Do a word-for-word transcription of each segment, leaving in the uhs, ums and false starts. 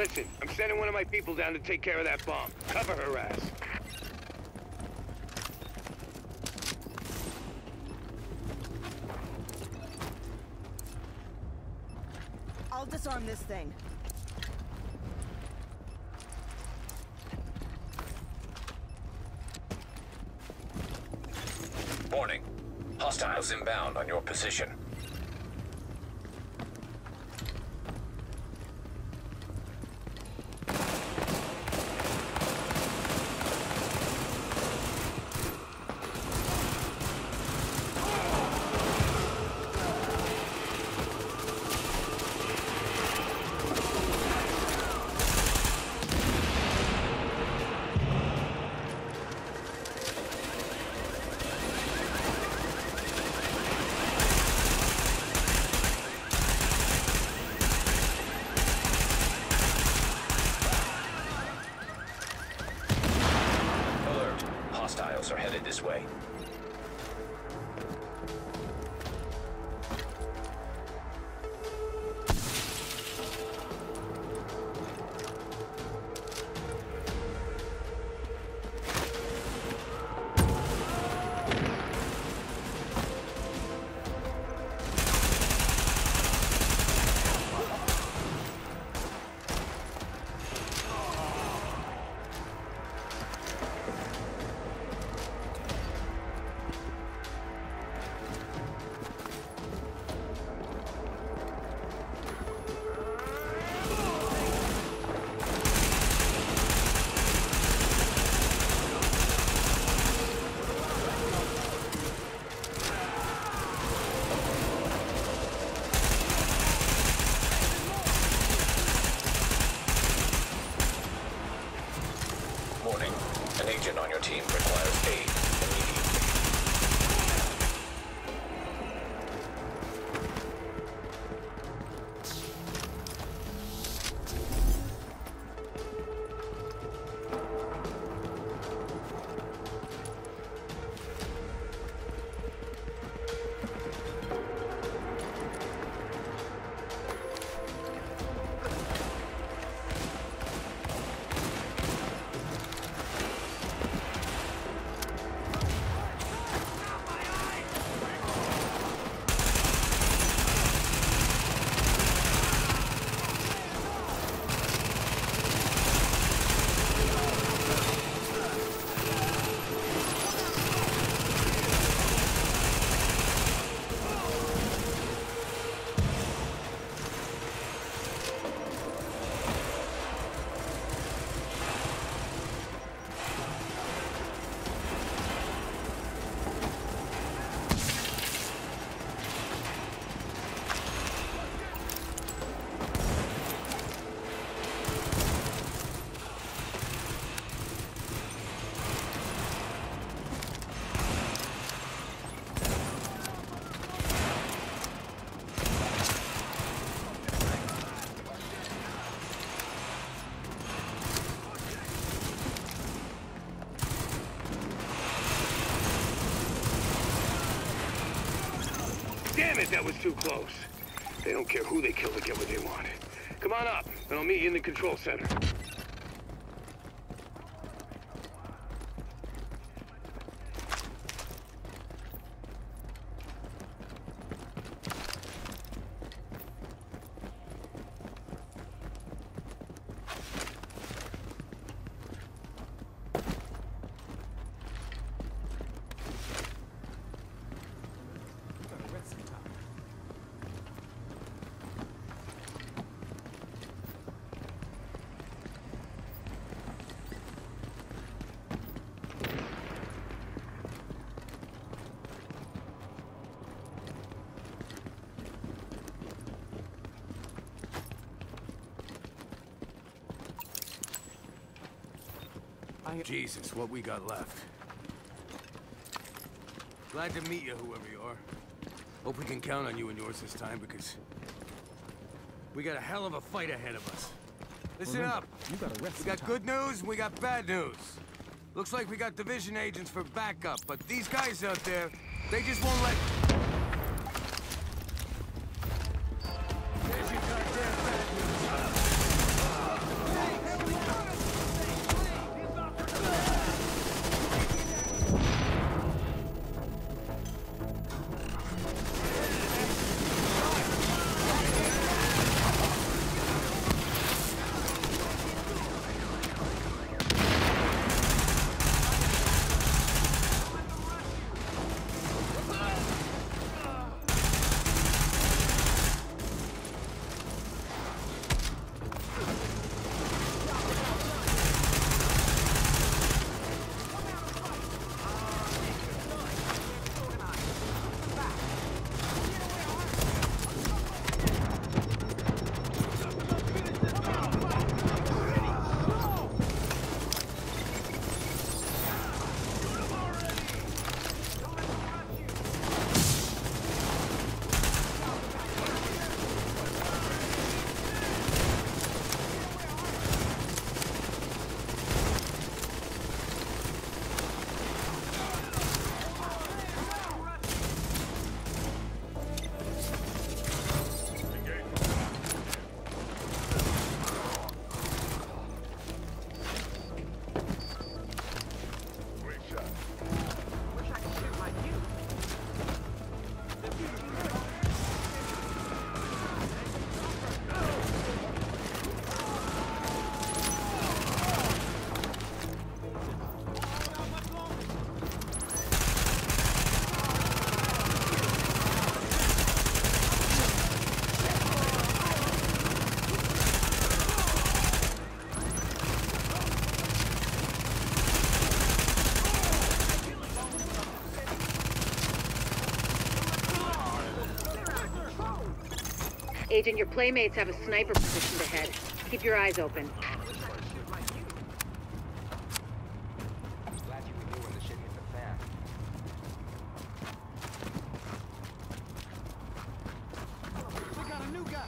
Listen, I'm sending one of my people down to take care of that bomb. Cover her ass. I'll disarm this thing. Warning. Hostiles inbound on your position. Hostiles are headed this way. Warning. An agent on your team requires aid immediately. Damn it, that was too close. They don't care who they kill to get what they want. Come on up, and I'll meet you in the control center. Jesus, what we got left. Glad to meet you, whoever you are. Hope we can count on you and yours this time, because we got a hell of a fight ahead of us. Listen Remember, up. You gotta rest We got good news and we got bad news. Looks like we got division agents for backup, but these guys out there, they just won't let... There's your goddamn bad news. Agent, your playmates have a sniper positioned ahead. Keep your eyes open. Glad you were here when the shit hit the fan. We got a new guy.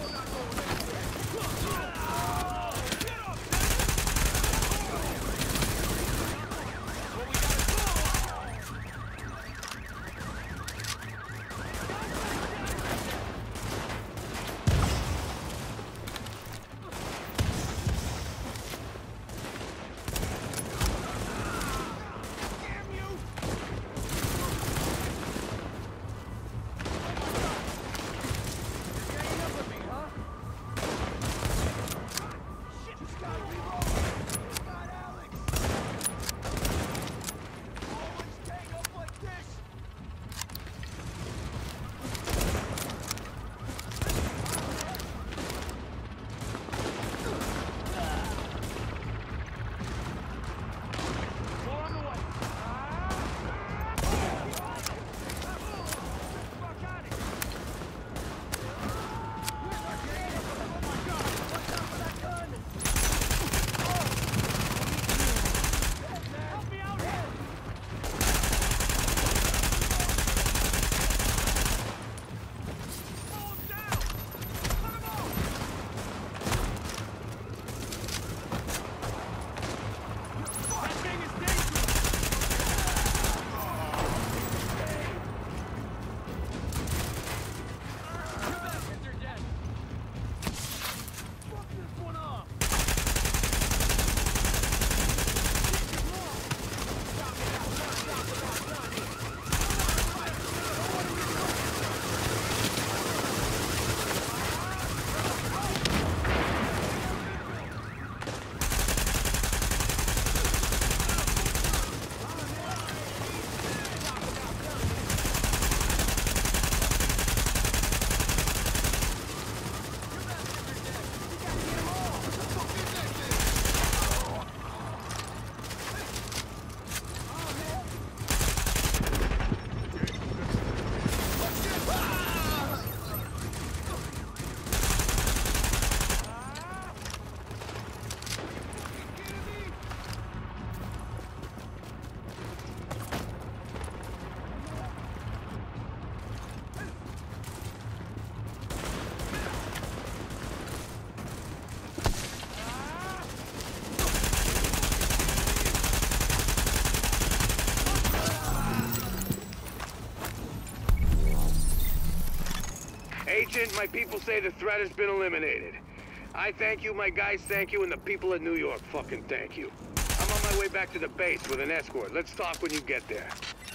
Agent, my people say the threat has been eliminated. I thank you, my guys thank you, and the people of New York fucking thank you. I'm on my way back to the base with an escort. Let's talk when you get there.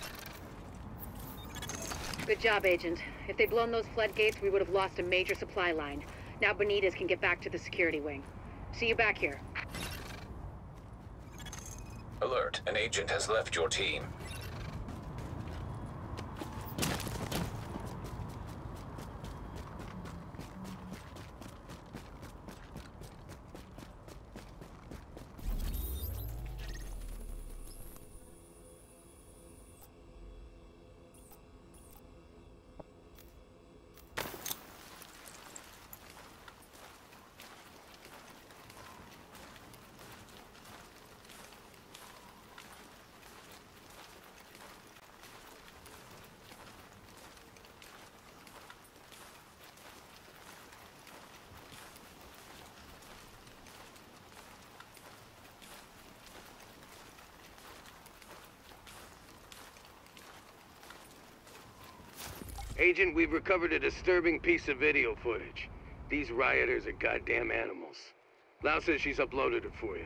Good job, Agent. If they'd blown those floodgates, we would have lost a major supply line. Now Benitez can get back to the security wing. See you back here. Alert, an agent has left your team. Agent, we've recovered a disturbing piece of video footage. These rioters are goddamn animals. Lau says she's uploaded it for you.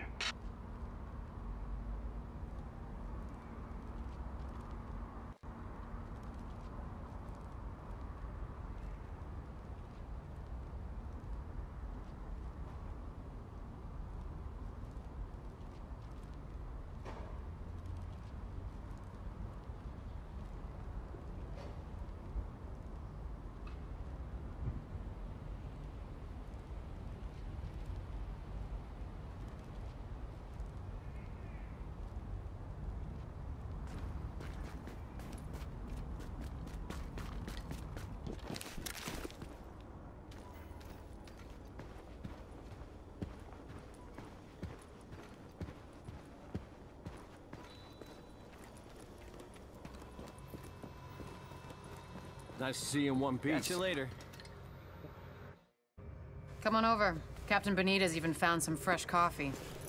Nice to see you in one piece. Catch you later. Come on over. Captain Benitez even found some fresh coffee.